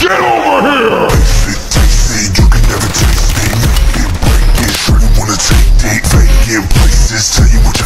Get over here! Taste it, you can never taste it. Make it, break it, sure you wanna take it. Fake it, places, tell you what you